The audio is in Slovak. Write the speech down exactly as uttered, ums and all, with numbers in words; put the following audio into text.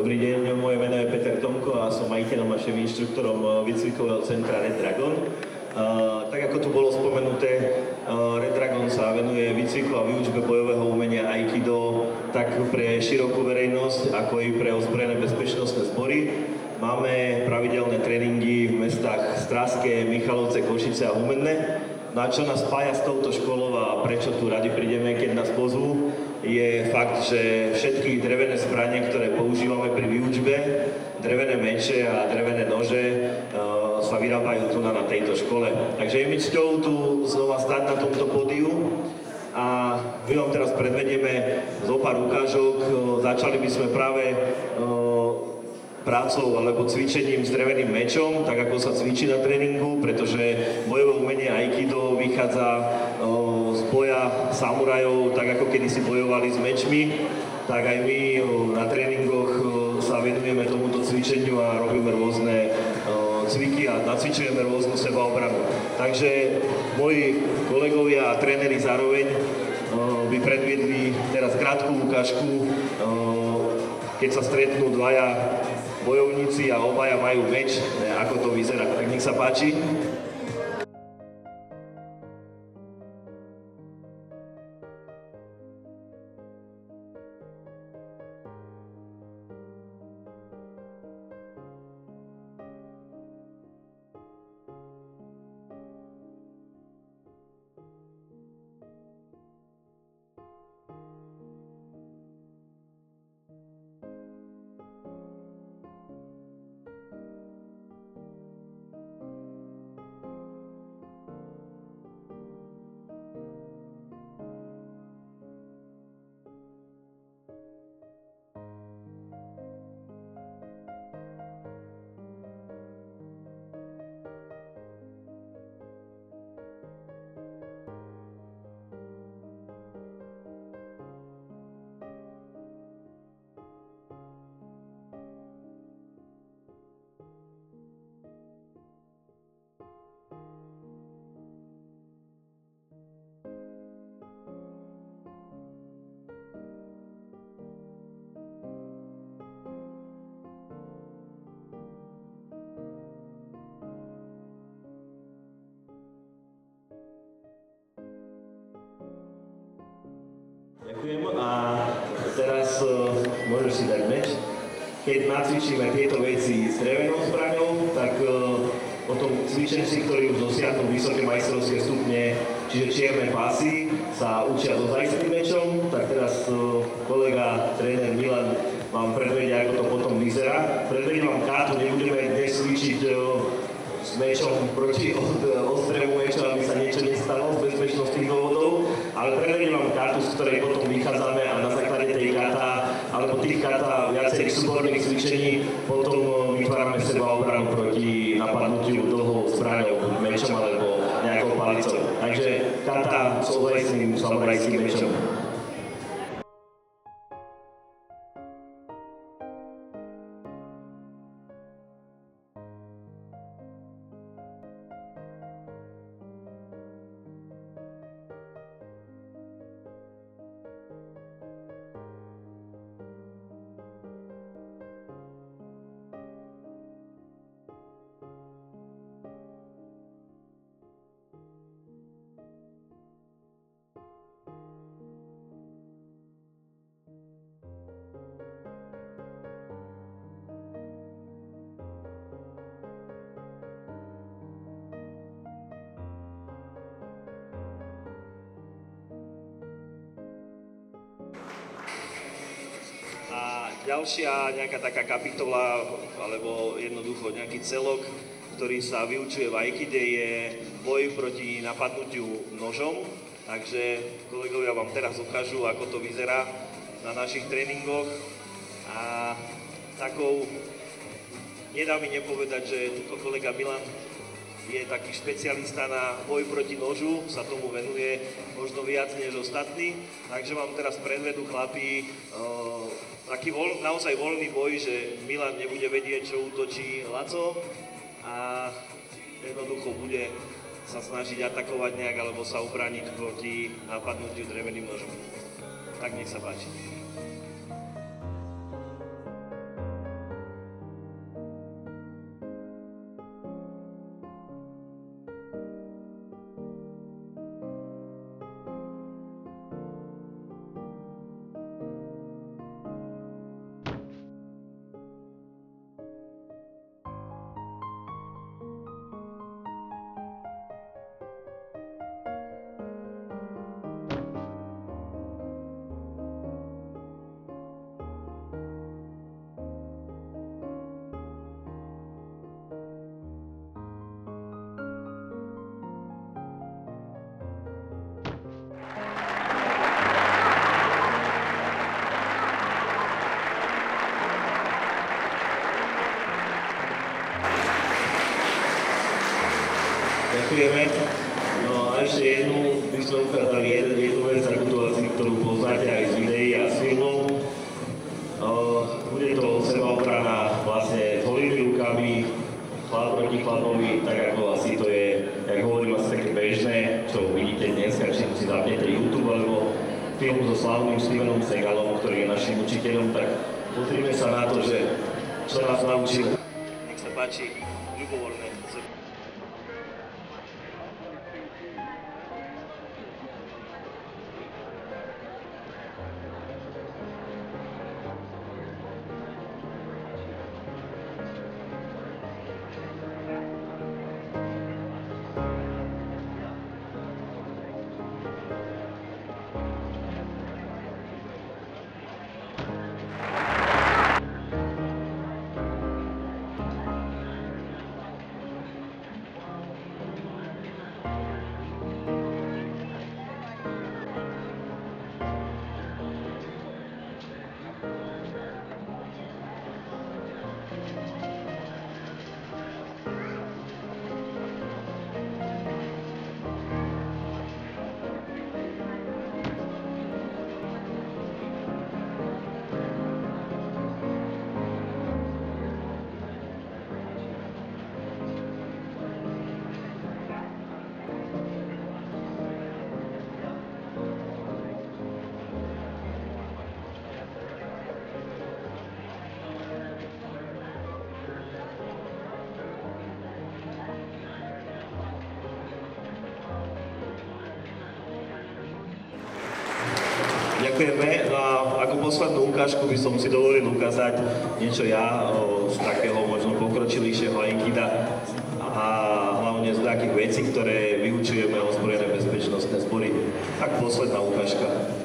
Dobrý deň, moje meno je Peter Tomko a som majiteľom a šéf-inštruktorom výcvikového centra Red Dragon. Uh, tak ako tu bolo spomenuté, uh, Red Dragon sa venuje výcviku a výučbe bojového umenia Aikido tak pre širokú verejnosť, ako i pre ozbrojené bezpečnostné zbory. Máme pravidelné tréningy v mestách Stráske, Michalovce, Košice a Humenné. Na čo nás spája s touto školou a prečo tu radi prídeme, keď nás pozvú, je fakt, že všetky drevené zbranie, ktoré používame pri výučbe, drevené meče a drevené nože, uh, sa vyrábajú tu na, na tejto škole. Takže je mi cťou tu znova stať na tomto pódiu a my vám teraz predvedieme zo pár ukážok. Uh, začali by sme práve uh, prácou alebo cvičením s dreveným mečom, tak ako sa cvičí na tréningu, pretože bojové umenie Aikido vychádza o, z boja samurajov, tak ako kedysi bojovali s mečmi, tak aj my o, na tréningoch o, sa venujeme tomuto cvičeniu a robíme rôzne o, cviky a nacvičujeme rôznu sebaobranu. Takže moji kolegovia a tréneri zároveň o, by predviedli teraz krátku ukážku, o, keď sa stretnú dvaja bojovníci a obaja majú meč, ako to vyzerá. Tak nech sa páči. Ďakujem a teraz uh, môžeš si dať meč. Keď nacvičíme tieto veci s drevenou zbraňou, tak uh, potom cvičenci, ktorí už dosiahnu vysoké majstrovské stupne, čiže čierne pásy, sa učia so zajistným mečom. Tak teraz uh, kolega, tréner Milan vám predvedia, ako to potom vyzerá. Predvediem vám kartu, nebudeme dnes cvičiť uh, s mečom proti od, ostrému meču, aby sa niečo nestalo z bezpečnostných dôvodov, ale prevediem vám kartu, z ktorej potom vychádzame a na základe tej kata, alebo tých kata viacerých súborných cvičení potom vytvárame sebaobranu proti napadnutiu dlhou zbraňou, mečom alebo nejakou palicou. Takže kata s ozajstným samurajským mečom. A ďalšia nejaká taká kapitola, alebo jednoducho nejaký celok, ktorý sa vyučuje v Aikide, je boj proti napadnutiu nožom. Takže kolegovia vám teraz ukážu, ako to vyzerá na našich tréningoch. A takou, nedá mi nepovedať, že tuto kolega Milan je taký špecialista na boj proti nožu, sa tomu venuje možno viac než ostatní. Takže vám teraz predvedú chlapi uh, taký voľ, naozaj voľný boj, že Milan nebude vedieť, čo útočí Laco a jednoducho bude sa snažiť atakovať nejak alebo sa ubrániť proti napadnutiu dreveným nožom. Tak nech sa páči. ďakujeme. No a ešte jednu, by sme ukázali jednu, jednu vec, ako tu asi, ktorú poznáte aj z videí a z filmov. Uh, bude to sebaobrana vlastne s holými rukami, chlad proti chladovi, tak ako asi to je, jak hovorím, asi také bežné, čo vidíte dneska, či si zapnete YouTube alebo film so slávnym Stevenom Seagalom, ktorý je našim učiteľom, tak pozrime sa na to, že čo nás naučil. Nech sa páči, ľubovoľné. Ďakujeme. No a ako poslednú ukážku by som si dovolil ukázať niečo ja o, z takého možno pokročilejšieho aikida a hlavne z takých vecí, ktoré vyučujeme ozbrojené bezpečnostné zbory. Tak posledná ukážka.